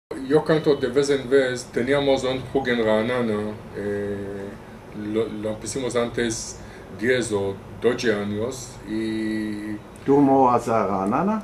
Yo canto de vez en vez, teníamos un jug en Ra'anana, lo empezamos antes 10 o 12 años y ¿Tú moras a Ra'anana?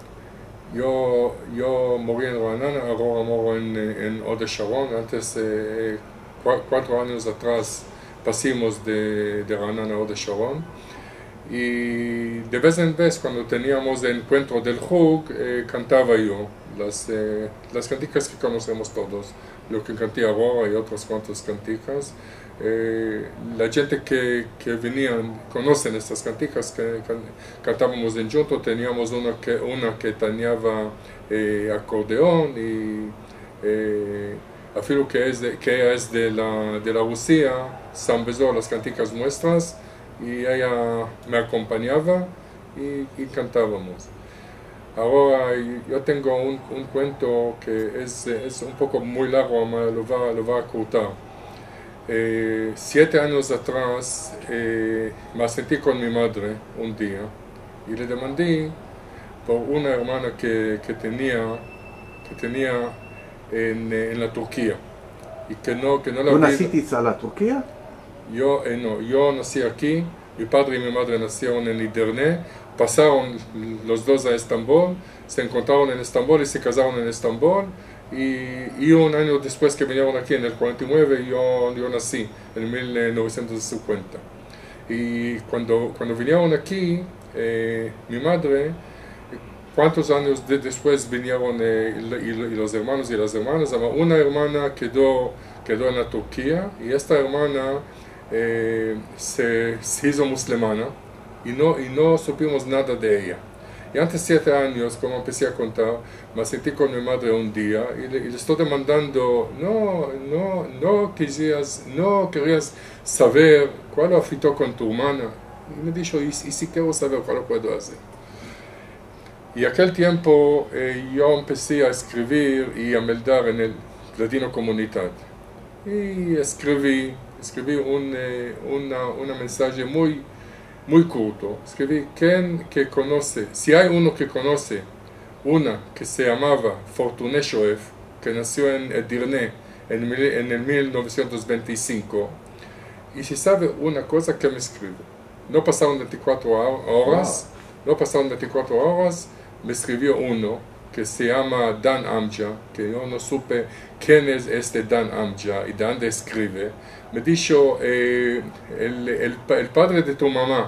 yo morí en Ra'anana, ahora moro en Ode Sharon. Antes, 4 años atrás, pasamos de Ra'anana a Ode Sharon. Y de vez en vez, cuando teníamos el encuentro del jug, cantaba yo las canticas que conocemos todos, lo que canté ahora y otras cuantas canticas. La gente que venían conocen estas canticas que cantábamos en junto. Teníamos una que tenía acordeón y afilo que es de la Rusia, se empezó las canticas nuestras y ella me acompañaba y cantábamos. Ahora yo tengo un cuento que es un poco muy largo, lo va a cortar. 7 años atrás me sentí con mi madre un día y le demandé por una hermana que tenía en la Turquía y que no la ¿Tú vi. naciste en la Turquía? No, yo nací aquí, mi padre y mi madre nacieron en Edirne, pasaron los dos a Estambul, se encontraron en Estambul y se casaron en Estambul, y un año después que vinieron aquí, en el 49, yo nací, en 1950. Y cuando vinieron aquí, mi madre, ¿cuántos años después vinieron y los hermanos y las hermanas? Una hermana quedó en la Turquía y esta hermana se hizo musulmana y no supimos nada de ella. Y antes 7 años, como empecé a contar, me sentí con mi madre un día y le estoy demandando, no querías saber cuál afectó con tu hermana. Y me dijo, y si quiero saber cuál lo puedo hacer. Y aquel tiempo yo empecé a escribir y a meldar en el Ladino Comunidad. Y escribí un mensaje muy corto. Escribí, ¿quién que conoce? Si hay uno que conoce una que se llamaba Fortuné Shoef, que nació en Edirne en el 1925, y si sabe una cosa, que me escribe. No pasaron 24 horas, me escribió uno que se llama Dan Amja, que yo no supe quién es este Dan Amja y de dónde escribe. Me dijo, el padre de tu mamá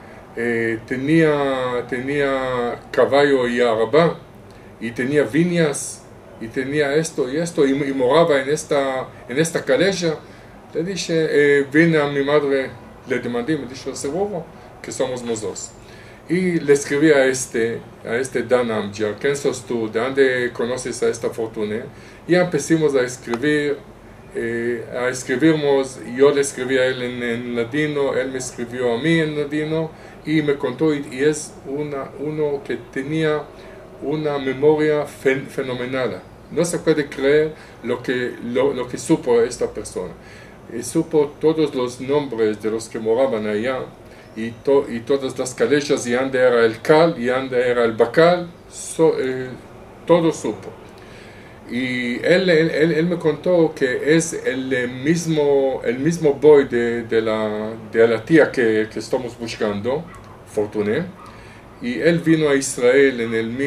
tenía caballo y araba, y tenía viñas, y tenía esto y esto, y moraba en esta calleja. Le dije, vine a mi madre, le demandé, me dijo, seguro que somos nosotros. Y le escribí a este Dan Amja, ¿quién sos tú? ¿De dónde conoces a esta Fortuné? Y empezamos a escribirnos. Yo le escribí a él en ladino, él me escribió a mí en ladino, y me contó, y es uno que tenía una memoria fenomenal. No se puede creer lo que supo esta persona. Supo todos los nombres de los que moraban allá, y todas las callejas, y dónde era el cal, y dónde era el bacal, todo supo. Y él me contó que es el mismo boy de la tía que estamos buscando, Fortuné. Y él vino a Israel en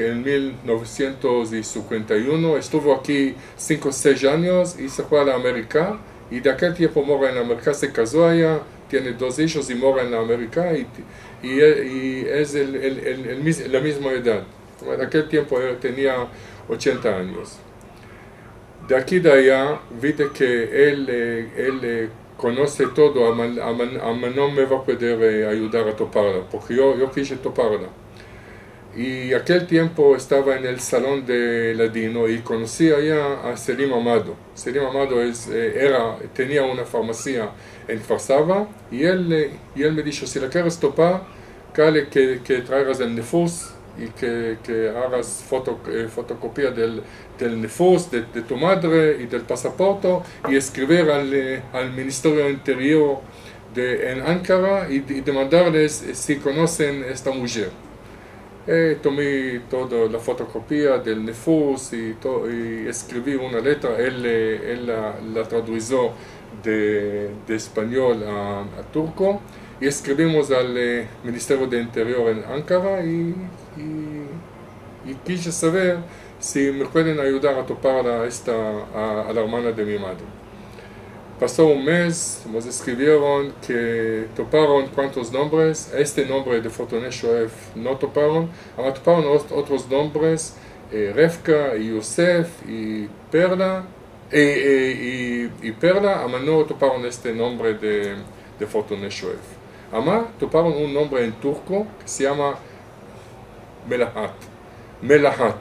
1951, estuvo aquí 5 o 6 años y se fue a la América. Y de aquel tiempo mora en la América, se casó allá, tiene 2 hijos y mora en la América, y es la misma edad. En aquel tiempo él tenía 80 años. De aquí de allá, vi que él conoce todo, no me va a poder ayudar a toparla, porque yo quise toparla. Y aquel tiempo estaba en el salón de Ladino y conocí allá a Selim Amado. Selim Amado tenía una farmacia en Kfar Saba, y él me dijo, si la quieres topar, que traigas el nefus y que hagas fotocopia del nefus de tu madre y del pasaporte, y escribir al Ministerio Interior en Ankara y demandarles si conocen esta mujer. Tomé toda la fotocopia del nefus y escribí una letra. Él la tradujo de español a turco y escribimos al Ministerio de Interior en Ankara y quise saber si me pueden ayudar a topar a la hermana de mi madre. Pasó un mes, nos escribieron que toparon cuántos nombres. Este nombre de Fortuné Shoef no toparon, ahora toparon otros nombres, Revka y Yosef y Perla, ama no toparon este nombre de Fortuné Shoef. Ama toparon un nombre en turco que se llama Melahat. Melahat.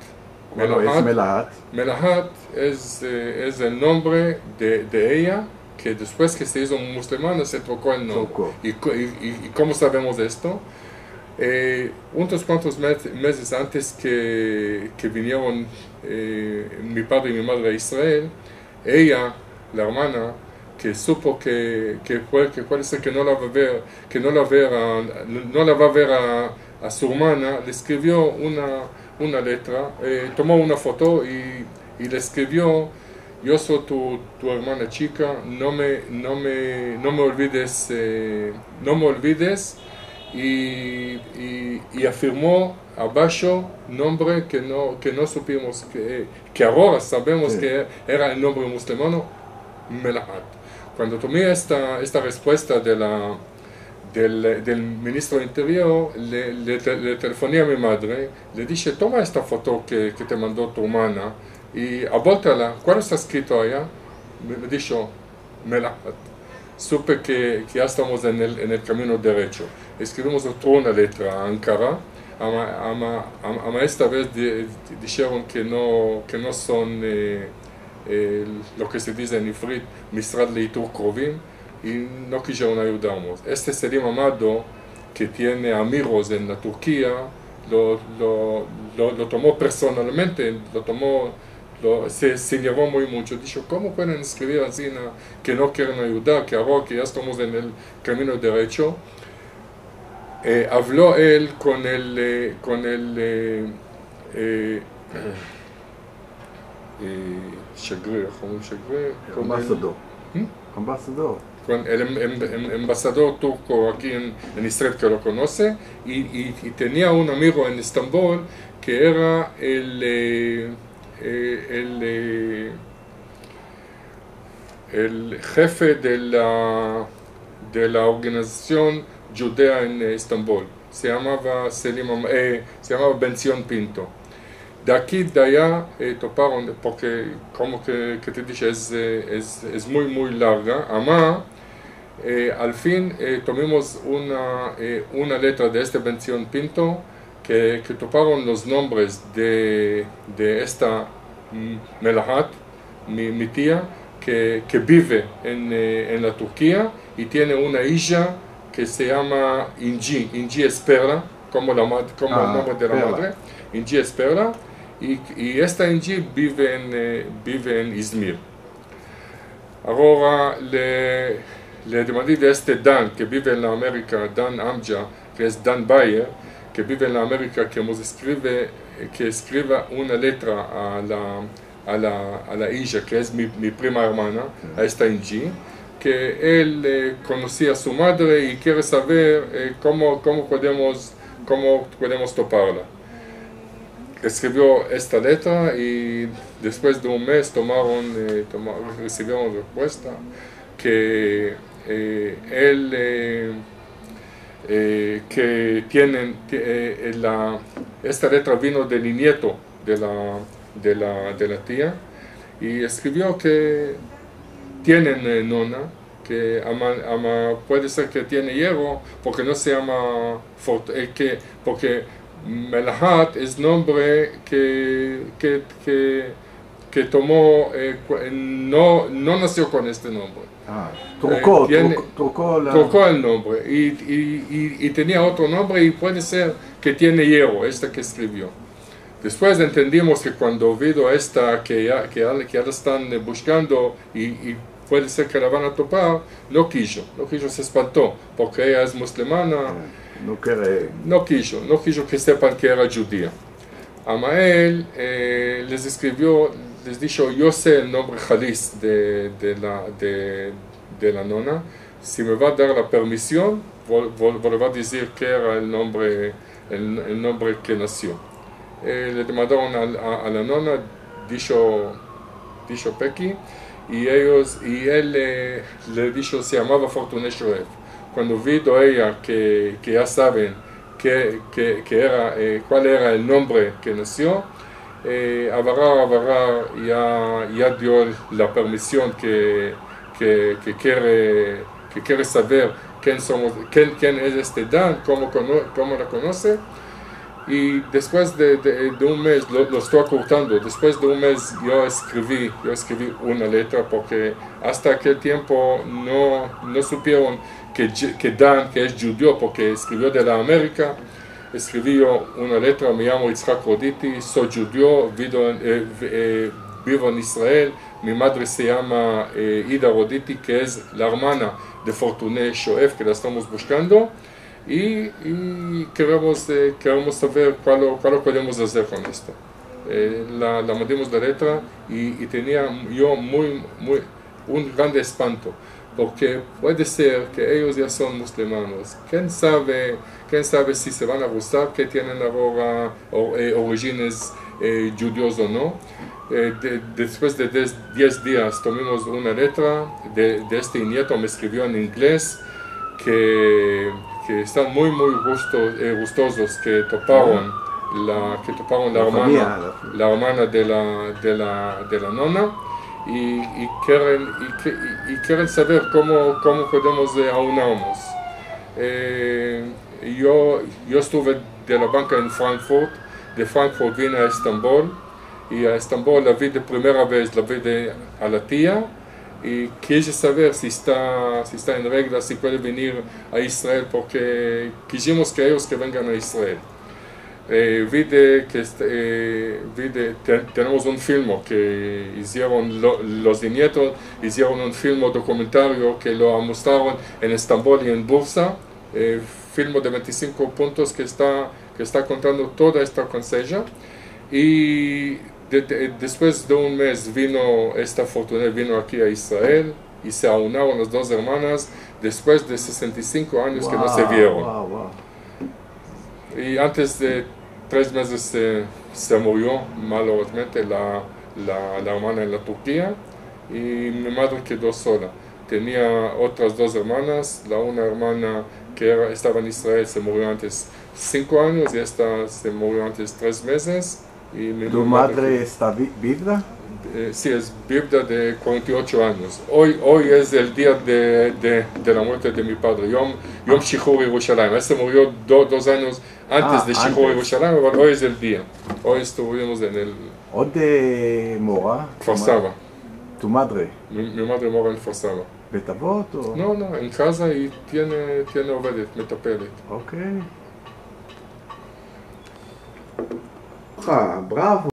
Melahat es el nombre de ella, que después que se hizo musulmana se trocó el nombre. ¿Y cómo sabemos esto? Unos cuantos meses antes que vinieron mi padre y mi madre a Israel, ella, la hermana, que supo que puede ser que no la va a ver a su hermana, le escribió una letra, tomó una foto y le escribió: yo soy tu hermana chica, no me olvides, y afirmó abajo nombre que no supimos, que ahora sabemos que era el nombre musulmano, Melahat. Cuando tomé esta respuesta del ministro del Interior, le telefoné a mi madre, le dije: toma esta foto que te mandó tu hermana y abórtala. ¿Cuál está escrito allá? Me dijo: Melahat. Supe que ya estamos en el camino derecho. Escribimos una letra a Ankara. Ama esta vez dijeron que no son lo que se dice en Ifrit, Misrad Leitur Krovim, y no quisieron ayudarnos. Este Selim Amado, que tiene amigos en la Turquía, lo tomó personalmente, se llevó muy mucho. Dijo: ¿cómo pueden escribir así que no quieren ayudar, que ahora que ya estamos en el camino derecho? Habló él con el con el embajador turco aquí en Israel, que lo conoce, y tenía un amigo en Estambul que era el jefe de la organización judea en Estambul. Se llamaba Benzion Pinto. De aquí de allá toparon, porque como que te dije, es muy larga. Ama, al fin tomamos una letra de este Benzion Pinto, que toparon los nombres de esta Melahat, mi tía, que vive en la Turquía y tiene una hija que se llama Inji. Inji es Perla, como el nombre de la madre. Inji es Perla, y esta Inji vive en Izmir. Ahora le demandé de este Dan, que vive en la América, Dan Amja, que es Dan Bayer, que vive en la América, que escriba una letra a la hija, que es mi prima hermana, a esta Inji, que él conocía a su madre y quiere saber cómo podemos toparla. Escribió esta letra y después de un mes recibieron respuesta que esta letra vino del nieto de la tía, y escribió que tienen nona, que puede ser que tiene hierro, porque no se llama porque Melahat es nombre que tomó, no nació con este nombre. Trocó el nombre y tenía otro nombre, y puede ser que tiene hierro, esta que escribió. Después entendimos que cuando vino esta que ya la están buscando y puede ser que la van a topar, no quiso, se espantó, porque ella es musulmana, no quiso que sepan que era judía. Amael les dijo, yo sé el nombre Jalis de la nona, si me va a dar la permisión, le va a decir que era el nombre que nació. Le demandaron a la nona, dijo Pequi, y él le dijo, se llamaba Fortuné Shoef. Cuando vio ella que ya saben cuál era el nombre que nació, Avarar ya dio la permisión que quiere saber quién es este Dan, cómo la conoce. Y después de un mes, lo estoy ocultando, después de un mes yo escribí una letra porque hasta aquel tiempo no supieron que Dan, que es judío, porque escribió de la América, escribí una letra, me llamo Yitzhak Roditi, soy judío, vivo en Israel, mi madre se llama Ida Roditi, que es la hermana de Fortuné Shoef, que la estamos buscando. Y queremos saber cuál podemos hacer con esto. La mandamos la letra y tenía yo un gran espanto, porque puede ser que ellos ya son musulmanes. ¿Quién sabe si se van a gustar que tienen ahora orígenes judíos o no? Después de 10 días tomamos una letra de este nieto, me escribió en inglés que están muy gustosos que toparon la hermana de la nona y quieren saber cómo podemos aunarnos. Yo estuve de la banca en Frankfurt, de Frankfurt vine a Estambul y a Estambul la vi de primera vez, a la tía. Y quise saber si está en regla, si puede venir a Israel, porque quisimos que ellos vengan a Israel. Tenemos un film que hicieron los nietos, hicieron un film documentario que lo mostraron en Estambul y en Bursa, film de 25 puntos que está contando toda esta conseja. Y después de un mes esta Fortuné vino aquí a Israel y se aunaron las dos hermanas después de 65 años que no se vieron. Y antes de 3 meses se murió malamente la hermana en la Turquía y mi madre quedó sola. Tenía otras 2 hermanas, una hermana que estaba en Israel se murió antes 5 años y esta se murió antes 3 meses. ¿Tu madre está viva? Sí, es viuda de 48 años. Hoy es el día de la muerte de mi padre, Yom Shichur Yerushalayim. Él se murió 2 años antes de Shichur Yerushalayim, pero hoy es el día. Hoy estuvimos en el... ¿Dónde mora? Kfar Saba. ¿Tu madre? Mi madre mora en Kfar Saba. ¿Betavot o...? No, en casa y tiene ovedet, metapelet. Ok. Bravo.